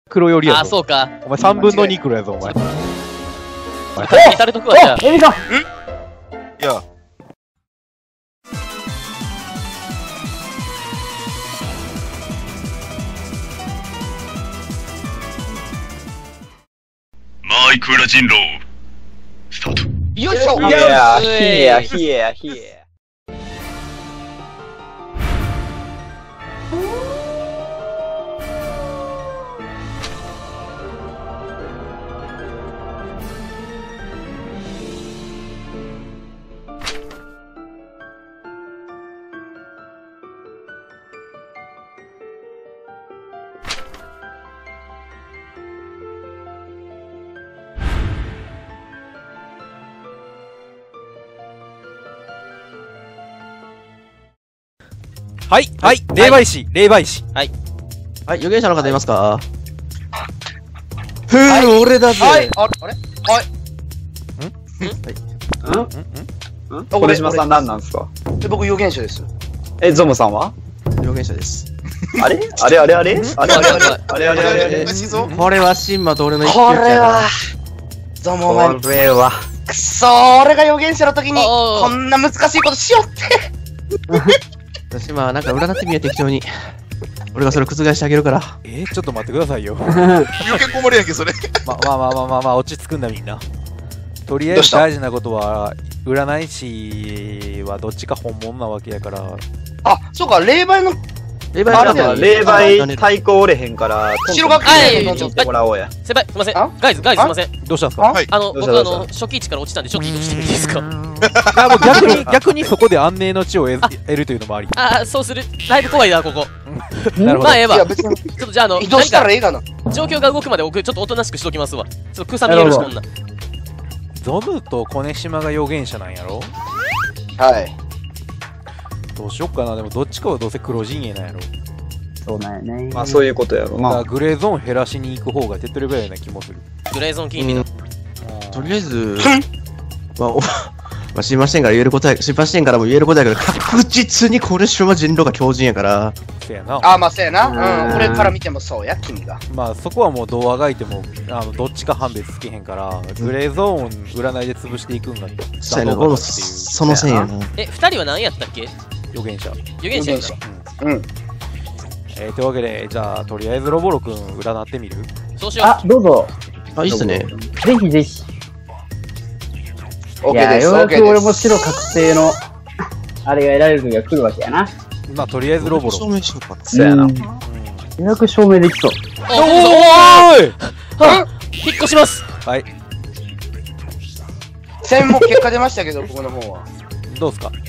黒寄りやぞ。 あ、そうか。 お前3分の2黒やぞ、お前。 打たれとくわ、じゃあ。 エビさんいや、 マイクラ人狼スタート。 よいしょ。 いやひやひやひや。 はい、はい、霊媒師、霊媒師。 はい、預言者の方いますか？ 俺だぜ。 はい、あれ小島さん何なんですか？ 僕、預言者です。 ゾムさんは？ 預言者です。 あれあれあれあれあれあれあれあれあれあれ。 これはシンマと俺の一騎こ打ちやな。 れは、ゾモメン。 これは。 くそー、俺が預言者の時に、こんな難しいことしよって。 私まあなんか占ってみよう適当に。俺がそれを覆してあげるから。 ちょっと待ってくださいよ。 余計困るやんけ、それ。 まあ、落ち着くんだみんな。とりあえず大事なことは、占い師はどっちか本物なわけやから。 あ、そうか、霊媒の、 霊媒霊媒対抗おれへんから、 白学園に行ってもらおうや。 先輩、すいません。ガイズすいません。 どうしたんですか？ はい。 僕初期値から落ちたんで、初期としてもいいですか？ もう逆にそこで安寧の地を得るというのもあり。 あ、そうする。だいぶ怖いな、ここ。 なるほど。 まあ、ええわ。ちょっとじゃあ、移動したらええがな。状況が動くまで僕、ちょっとおとなしくしときますわ。ちょっと草見えるし、こんな。 ゾムとコネシマが預言者なんやろ？ はい。 どうしよっかな。でもどっちかはどうせ黒陣営なんやろ。 そうなんやね。まあそういうことやろ。まあグレーゾーン減らしに行く方が手っ取り早いな気もする。 グレーゾーン金利の。 とりあえず、まあ、心配してんから言えることや、心配してんからも言えることやけど、確実にこれ島人狼が強靭やから。 せやな。 あ、まあ、せやな。これから見てもそうや、君が。 まあ、そこはもうどうあがいても、どっちか判別つけへんから、グレーゾーン占いで潰していくんがそうやな、俺もそのせいやな。 二人は何やったっけ？ 預言者。 預言者やった。うん。 というわけで、じゃあ、とりあえずロボロ君占ってみる？ そうしよう。 あ、どうぞ。 あ、いいっすね。 ぜひぜひ。 いや、ようやく俺も白確定の、あれが得られる時が来るわけやな。 まあ、とりあえずロボロ。 証明しようか。 そうやな。 ようやく証明できそう。 おーい！ 引っ越します。 はい。 もう結果出ましたけど、僕の方は。 どうすか？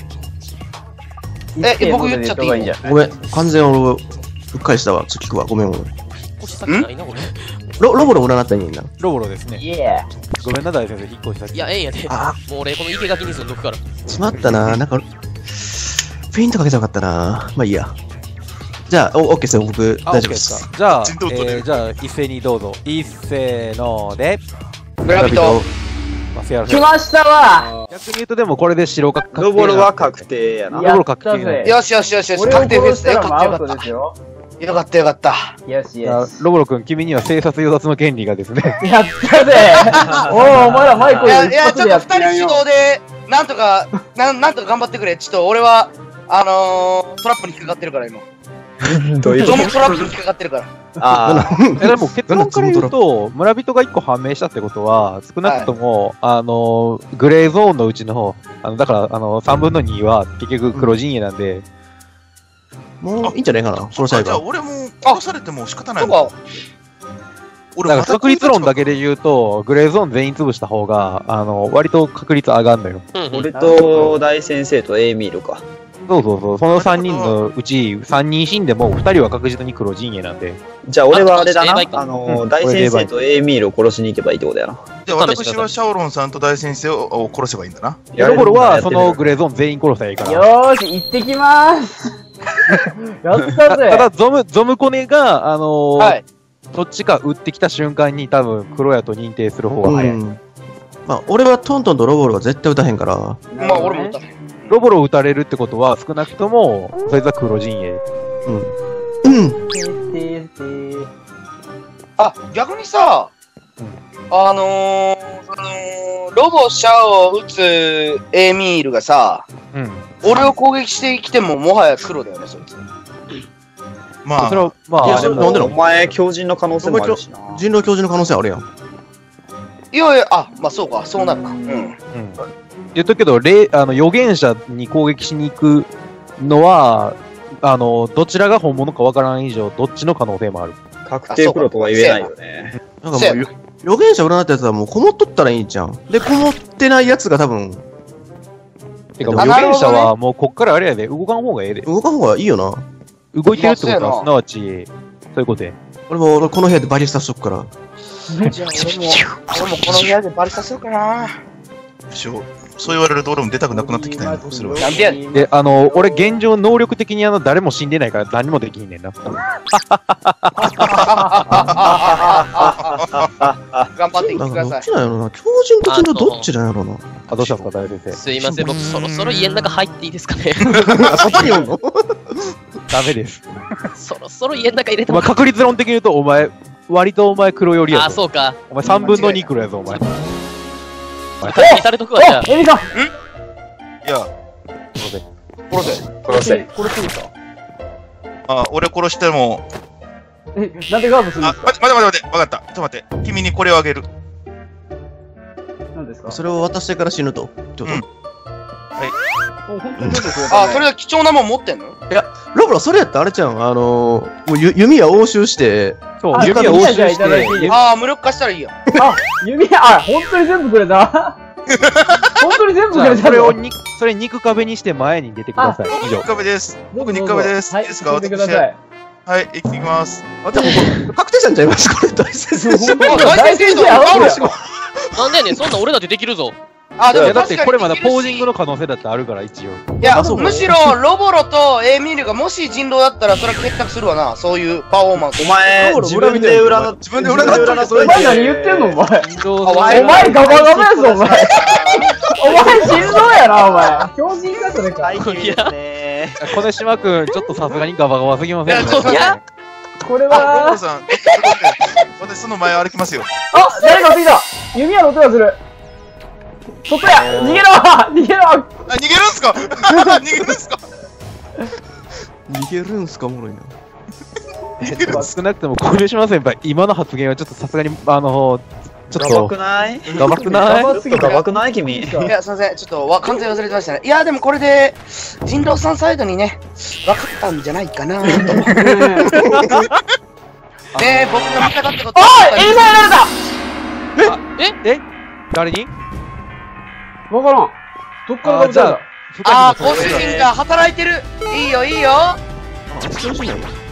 僕言っちゃっていいの？ ごめん、完全俺、うっかりしたわ。ちょっと聞くわ。ごめんごめん。 腰先ないな、これ。 ロボロ占ったらいいんだ。 ロボロですね。 イエごめんな、大先生、引っ越し先。 いや、ええんやで。もう俺、この生垣に住んどくから。 しまったな。なんか、フェイントかけたらよかったな。まあいいや。じゃあ、オッケーですよ。僕、大丈夫です。 じゃあ、じゃあ、一斉にどうぞ。一斉ので。 村人。 来ましたわ。 逆に言うと、でもこれで白確定。 ロボロは確定やな。 ロボロ確定。 よしよしよしよし、確定フェスだよ。確定よかった。よかったよかった。 よしよし。 ロボロ君、君には生殺与奪の権利がですね。 やったぜ。お前らマイクでいや、ちょっと二人主導で、なんとか頑張ってくれ。ちょっと俺は、トラップに引っかかってるから、今。 どういうこと？ トラップに引っかかってるから。 でも結論から言うと、村人が1個判明したってことは、少なくとも、グレーゾーンのうちの、だから、3分の2は結局黒陣営なんで、 もういいんじゃないかな、この際じゃあが。 俺も殺されても仕方ないのか。 だから確率論だけで言うと、グレーゾーン全員潰した方が、割と確率上がんのよ。 俺と大先生とエイミールか。 そうそうそう、その3人のうち3人死んでも2人は確実に黒陣営なんで。 じゃあ俺はあれだな、大先生とエイミールを殺しに行けばいいってことやな。 じゃあ私はシャオロンさんと大先生を殺せばいいんだな。 ロボロはそのグレーゾーン全員殺したらいいから。 よーし、行ってきまーす。やったぜ。 ただゾムコネが、どっちか撃ってきた瞬間に多分黒やと認定する方が早い。 まあ、俺はトントンとロボロは絶対撃たへんから。 まあ、俺も撃たへん。 ロボロ撃たれるってことは、少なくとも、そいつは黒陣営。 あ、逆にさ、ロボシャを撃つエミールがさ、俺を攻撃してきてももはや黒だよね、そいつ。 まあ、 それは、まあ、 いや、なんでお前、強靭の可能性もあるしな。 人狼教授の可能性あるやん。 いやいや、あ、まあそうか、そうなるか。 言っとくけど、預言者に攻撃しに行くのは、どちらが本物かわからん以上、どっちの可能性もある。 確定黒とは言えないよね。 なんかもう、預言者占ったやつはもうこもっとったらいいんじゃん。で、こもってないやつが多分、 てか、預言者はもうこっからあれやで、動かん方がええで。 動かん方がいいよな。 動いてるってことは、すなわち、そういうことで。 俺もこの部屋でバリスタしとくから。 じゃあ俺もこの部屋でバリさせようかな。 そう言われると俺も出たくなくなってきたんやどうするわ。 なんでやねん。 で、俺現状能力的に誰も死んでないから何もできんねんな。 頑張ってきてください。 どっちなんやろな。強靭と人狼どっちなんやろな。 あ、どうしたんですか、大先生。 すいません、僕そろそろ家の中入っていいですかね。 そこにおんのダメです。 そろそろ家の中入れてお前確率論的に言うと、割とお前黒寄りやぞ。 あ、そうか。 お前3分の2黒やぞ、お前。 確認されとくわ、じゃあ。 エミさんいや、 殺せ。 殺せ。 殺していいですか？ あ、俺殺しても、 なんでガードするんあ、 ですか？ 待て、わかった。ちょっと待って。君にこれをあげる。 何ですか？ それを渡してから死ぬと。ちょっと。 もう本当に全部くれあ、 たねそれは貴重なもん持ってんの？ ロブロ、それやったらあれちゃん、もう弓矢押収して、 そう、 あ指は押収じゃあいただいていいして、 ああ、無力化したらいいやん。 あ、指、本当に全部くれた本当に全部くれたそれをそれ肉壁にして前に出てください。以上僕肉。壁です。僕肉壁です。 はいい、 いですか？ 進んでください。 はい、行ってきます。 あ、じゃあもう、確定したんちゃいますこれ、大先生。 大先生合うやんなんでやねん、そんなん俺だってできるぞ。 あ、でいやだっても確かにこれまだポージングの可能性だってあるから、一応。 いや、 あそうかむしろロボロとエミールがもし人狼だったらそれは結託するわな。そういうパフォーマンス。 お前、自分で占っ、 自分で占っといてお前何言ってんのお前。お前前ガバガバやぞ、お前。お前心臓やな、お前。強靭か、それか。 小根島くん、ちょっとさすがにガバガバすぎませんか？ いや、 これあ、ロボはロ、さん、私その前歩きますよ。 あ、誰かついた弓矢の音がする。外や逃げろ逃げろあ、逃げるんすか逃げるんすか逃げるんすかおもろいな。 少なくとも小根島先輩、今の発言はちょっとさすがに、ちょっガバとく、ないガバくないちょっとガバくない君。 いや、すいません。ちょっと完全に忘れてましたね。いや、でもこれで、人狼さんサイドにね、分かったんじゃないかなと。ねえ、僕が味方ってことおいエイサーやられた誰にわからん。どっからあ、じゃあ、 ああ、ご主人が働いてる。いいよ、いいよ。 調子いいな。